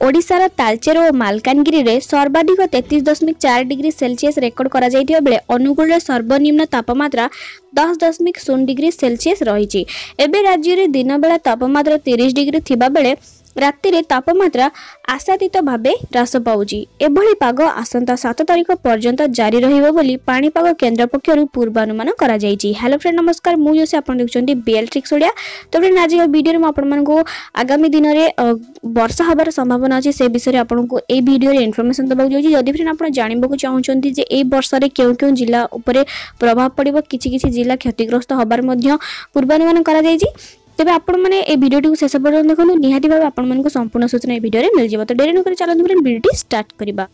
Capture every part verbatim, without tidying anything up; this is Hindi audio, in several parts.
ओडिशार तालचेर और मालकानगिरी रे सर्वाधिक तैंतीस दशमिक चार डिग्री सेल्सियस रेकर्ड करा जाइथिबा बेले अनुगुल रे सर्वनिम्न तापमात्रा दस दशमिक शून्य डिग्री सेल्सियस रही। एबे राज्य रे दिन बेला तापमात्रा तीस डिग्री थिबा बेले राति रे तापमात्रा आशातीत भावे ह्रास पाउची। एभली पाग आसंता सात तारिख पर्यंत जारी रहिबो बोली पाणीपाग केन्द्र पक्षरु पूर्वानुमान करा जायछि। हेलो फ्रेंड नमस्कार, मु योसी आपण देखुछन्ती बीएल ट्रिक्स ओडिया। तो फ्रेंड आज वीडियो रे म आपण मानको आगामी दिन रे वर्षा हबार संभावना अछि से विषय रे आपण को ए वीडियो रे इन्फॉर्मेशन दबाक जाउछि। जदि फ्रेंड आपण जानिबो को चाहुछन्ती जे ए वर्षा रे केउ केउ जिल्ला ऊपर प्रभाव पड़िबो, किछि किछि जिल्ला क्षतिग्रस्त हबार मध्य पूर्वानुमान करा जायछि। तेबे आपण माने ए वीडियो टी शेष पर्यंत देखनु, निहाती भाबे आपण मानको संपूर्ण सूचना ए वीडियो रे मिल जिवो। तो डेरी न करी चलନ୍ତୁ फ्रेंड वीडियो टी स्टार्ट करिबा।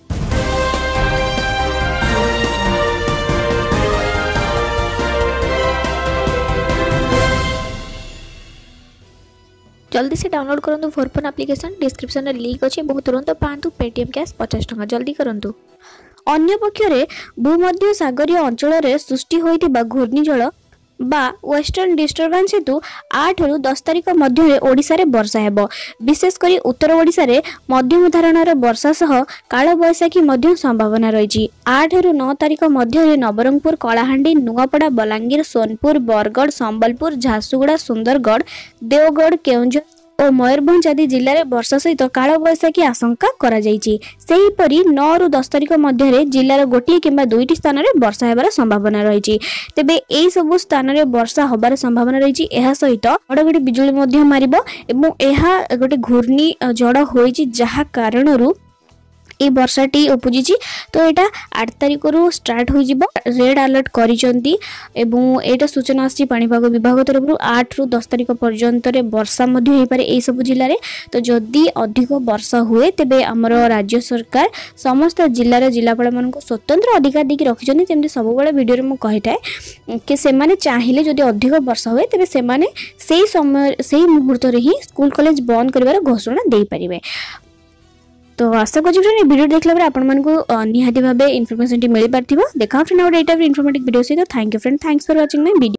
जल्दी से डाउनलोड करंतु फोरफोन एप्लिकेशन, डिस्क्रिप्शन रे लिंक अछि। बहुत तुरंत पांतु पेटीएम कैश पचास टका जल्दी करंतु। अन्य पक्षरे भूमध्य सागरीय अंचल रे सृष्टि होइतिबा घूर्णिझड़ बा वेस्टर्न डिस्टर्बेंस हेतु आठ रु दस तारिख मध्य ओडिशा रे वर्षा हेबो। विशेषकर उत्तर ओडिशा रे मध्यम धरणर वर्षा सह काल बैसाखी मध्य संभावना रही। आठ रु नौ तारिख मध्य नवरंगपुर, कलाहांडी, नुआपड़ा, बलांगीर, सोनपुर, बरगढ़, संबलपुर, झारसुगुड़ा, सुंदरगढ़, देवगढ़, केउंझर और मयूरभंज आदि जिले में वर्षा सहित काल बैसाखी आशंका करा जायछि। सेहीपरि नौ रु दस तारिख मध्य जिलार गोटे किंबा दुईटी स्थान में वर्षा हेबार संभावना रही। तेबे एई सब स्थान में वर्षा हबार संभावना रही। एहा सहित घड़घड़ी बिजुली मध्य मारिबो एवं एहा गोटे घूर्णी झड़ होइछि, जहा कारणरू ए वर्षाटी उपजिछि। तो एटा आठ तारिख रु स्टार्ट हो जिवो। रेड अलर्ट करिसंती एवं एटा सूचना आछि पाणीपाग विभाग तरफ रु आठ रु दस तारिख पर्यंत रे वर्षा मध्य होई पारे ए सब जिल्ला रे। तो जदि अधिक वर्षा हुए तेबे हमर राज्य सरकार समस्त जिल्ला रे जिल्लापाल मानको स्वतंत्र अधिकार देकी रखिसंती। जेमति सब बेले वीडियो रे म कहिथाय कि से माने चाहिले जदि अधिक वर्षा हुए तेबे से माने सेही समय सेही मुहूर्त रे ही स्कूल कॉलेज बंद करिवार घोषणा देई परिबे। तो आशा करूँ फ्रेंड वीडियो देखला बेले आपण मानको निहाती भाबे इन्फॉर्मेशन टी मिल पारथिबो। देखा फ्रेंड और एटा इन्फॉर्मेटिव वीडियो सहित। Thank you friend, thanks for watching my video.